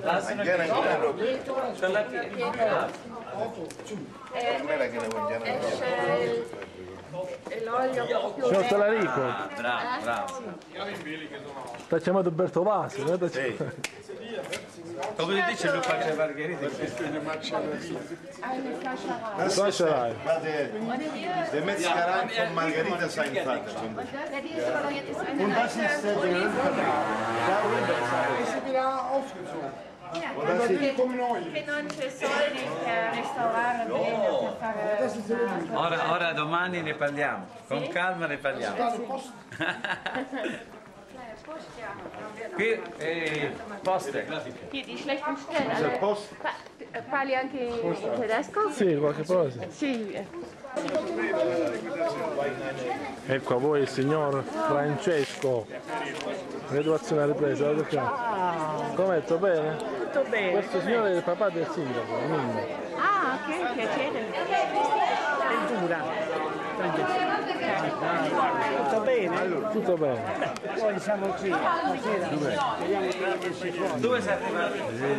l'olio proprio. Signor Talarico. Bravo. Sta chiamando Bertovasi, no? Come ti dice Luca che Margherita? Lascerai. Der Metzgerei von Margarita sein Vater. Und das ist der Che non c'è soldi per restaurare bene, per fare... Ora domani ne parliamo, con calma ne parliamo. Qui poste. Hier, die schlechten Stellen. Parli anche in tedesco? Sì, qualche cosa. Sì. Ecco a voi il signor Francesco. L'educazione alla ripresa, com'è? Tutto bene? Tutto bene. Questo signore è il papà del sindaco, Nino. Ah, ok, piacere. Tutto bene? Tutto bene. Poi siamo qui stasera. Vediamo quello che si può. Dove sei arrivato?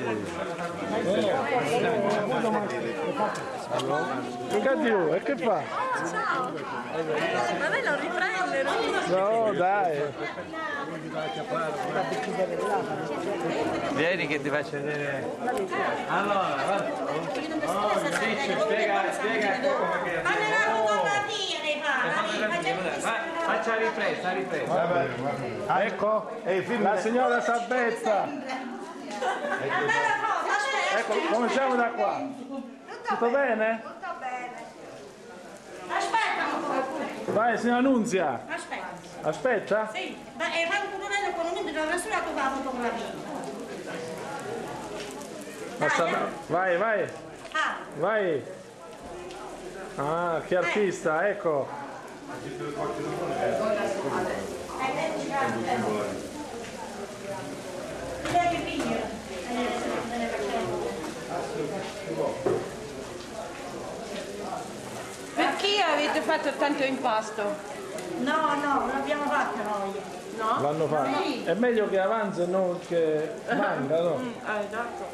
Caddio, e che fa? Ciao. Ma lei lo riprende, No, dai. Vieni che ti faccio vedere. Allora, guarda. Spiega come che... Faccia ripresa. Ecco, la signora Sabezza. Ecco, cominciamo da qua. Tutto bene? Tutto bene. Aspetta. Vai, signora Nunzia. Aspetta. Aspetta? Sì, ma fa un colonnello con un momento della sua con la fotografia. Vai. Ah. Vai. Ah, che artista, ecco. Che figlio. Perché avete fatto tanto impasto? No, non l'abbiamo fatto noi. No? L'hanno fatto. È meglio che avanza e non che manca, no? Esatto.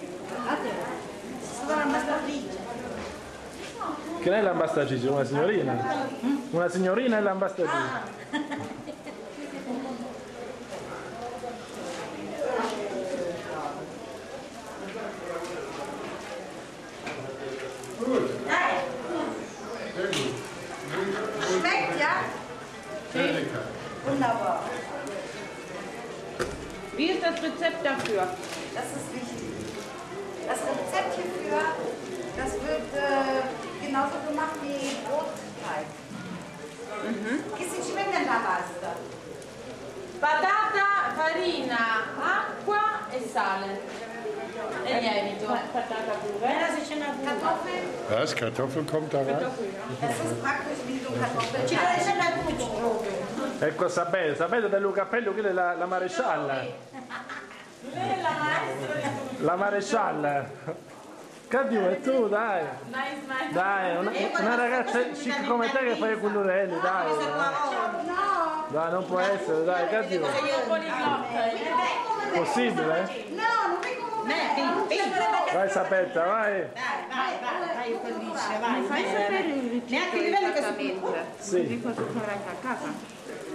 Sono la mastardigia. Che lei è l'ambasciatrice, una signorina. Una signorina è l'ambasciatrice. Schmeckt, Sì. Wunderbar. Wie ist das Rezept dafür? Das ist wichtig. Das Rezept hierfür, das wird genauso gemacht wie Brotteig. Che si ci mette nella pasta? Patata, farina, acqua e sale. E lievito. Patata pure. Kartoffeln. Was? Kartoffeln kommt da rein? Das ist praktisch wie so Kartoffeln. Ci deve essere tutto. Ecco, sapete del Cappello, quella è la marescialla. La marescialla. Caddio, e tu, dai. Dai, una ragazza chic come te che fai i culturelli, dai. Dai, non può essere, dai, Caddio. Possibile? No, non è come Vai, Sapetta, vai. Vai, felice, vai. Mi fai sapere il ricetto Neanche il livello che si esattamente? Sì. Così cosa farai a casa?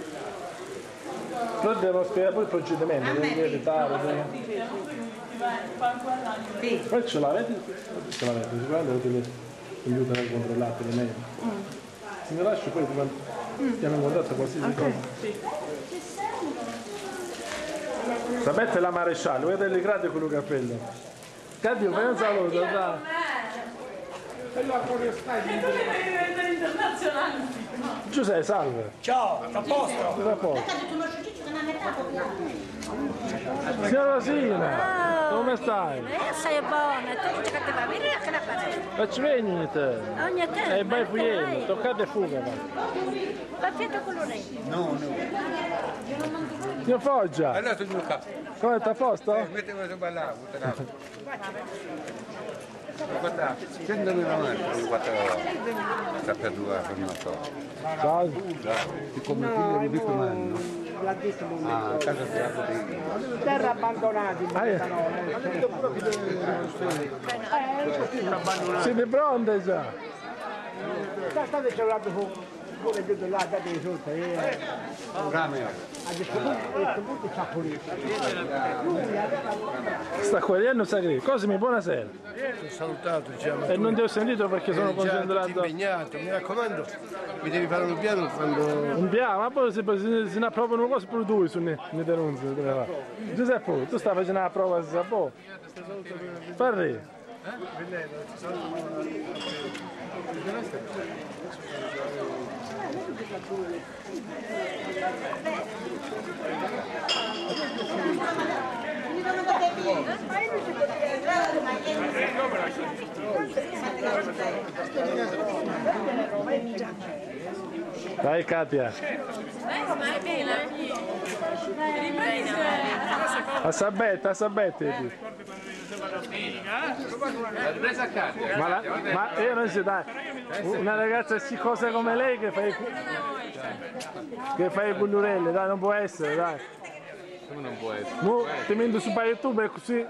Però devo spiegare poi il procedimento, devi evitare. Poi ce l'avete? Ce l'avete, sicuramente avete le aiutano a controllare le mail. Se mi lascio poi ti stiamo in contatto qualsiasi cosa. Sapete la maresciallo, vedete le gradi con il cappello. Caddio, fai un saluto, dai. E la internazionale. Giuseppe, salve. Ciao, a posto? Tutto a posto. tu non ci dici che non è metà. Signora Rosina, come stai? Sei buona, tu dici che te va bene che la fai? Facci venite. Ogni tempo. E vai fuggendo, toccate e fuga. Va fiato con l'orecchio. No. Signor Foggia, Allora tu Luca, come sta a posto? mettimi su ballare, guarda, 190 quattro sappiatura per una cosa. Ciao. Come figlio di Picco Manno. l'ha detto terra abbandonati. Siete pronte già? State cercando come detto là, date i soldi. A questo punto c'ha pulito. Sta qua, non sa che. Cosimi, buonasera. Sono salutato, diciamo. E non ti ho sentito perché sono concentrato. Impegnato, mi raccomando, mi devi fare un piano quando... Un piano, ma poi se ne approvano cose per tu su ne denunce. Giuseppe, tu stai facendo la prova se sa po'. Parri. Dai Katia. A sabette. Ma io non so, dai, una ragazza schifosa come lei che fa i bullurelli, dai, non può essere, dai. Come non può essere? Ti metto su YouTube e così.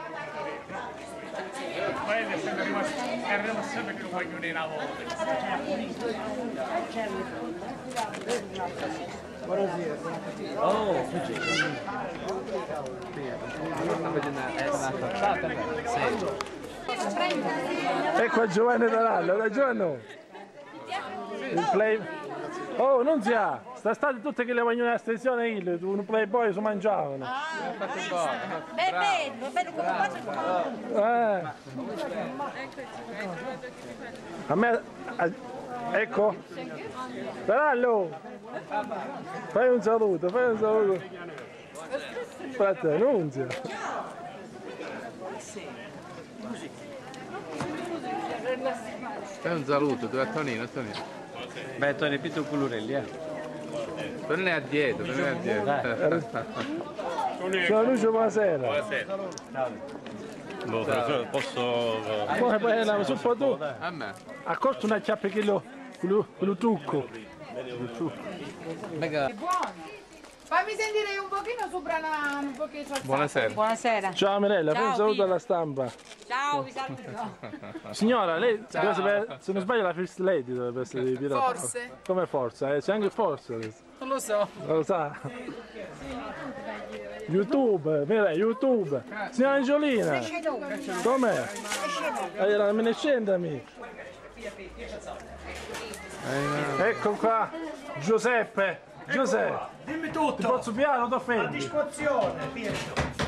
Arriva sempre che lo voglio dire una volta. Oh, ecco Giovanni Tarallo, da Giovanni. Il play. Oh, non si ha! Sta state tutte che le vogliono la stazione il, un playboy si mangiavano. Bello, come faccio? A me. Ecco. Tarallo! Fai un saluto. Aspetta, non si ha. Fai un saluto, tu a Tonino. Beh, Tony, ripeti il Culurelli, Torna a dietro, Ciao Lucio, buonasera. Posso... Come poi su foto? A me. Accorto una chiappa che lo trucco. Mega. Fammi sentire un pochino sopra un pochino. Buonasera. Buonasera. Ciao Mirella, fai un saluto Pino. alla stampa. Ciao, vi saluto. Signora, lei deve sapere, se non sbaglio la first lady dovrebbe essere di Pirata. Forse. Come forza? C'è anche forza adesso. Non lo so. Non lo sa. YouTube, Mirella, YouTube. Signora Angiolina. Com'è? Allora, me ne scendami. Ecco qua. Giuseppe. Dimmi tutto. Ti posso piano o ti A offendi? disposizione, Pietro.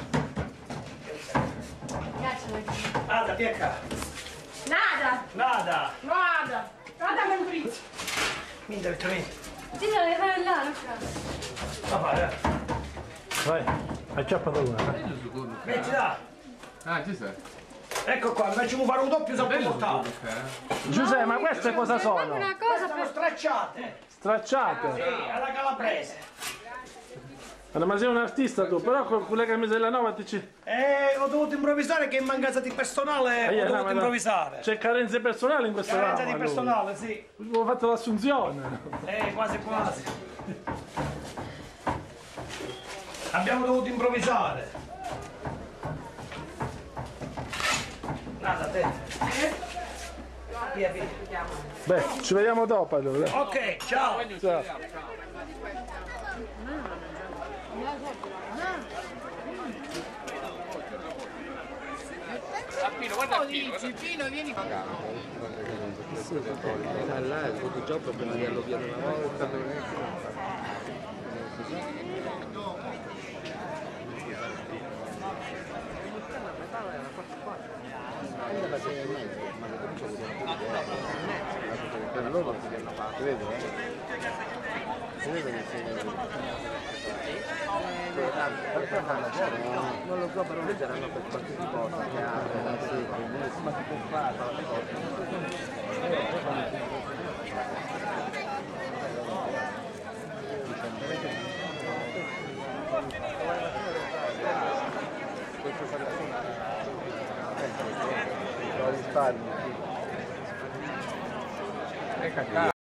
Nada, Pieca. Nada. Nada. Nada Maurizio. Mi deve tenere. Ti devi fare là, Vai. Vai, acciappa da una. Metti là. Ah, ci sei. Ecco qua, facciamo fare un doppio salto. Giuseppe, ma queste cosa sono? Una cosa Sono stracciate. Stracciate. Sì, alla calabrese. Ma sei un artista tu, però con quella camisella nuova ti ci... Ho dovuto improvvisare che in mancanza di personale ho dovuto improvvisare. C'è carenze personali in questo Carenza ramo, di personale, sì. Ho fatto l'assunzione. Quasi. Abbiamo dovuto improvvisare. Nada, te. Via. Beh, ci vediamo dopo allora. Ok, ciao. Ciao. Pino, vieni qua. Là il fotojob prima di alluvare una volta. Per loro si hanno fatto, vedi? Non lo so, però leggeranno per qualsiasi cosa che apre, ma si può fare. Risparmio.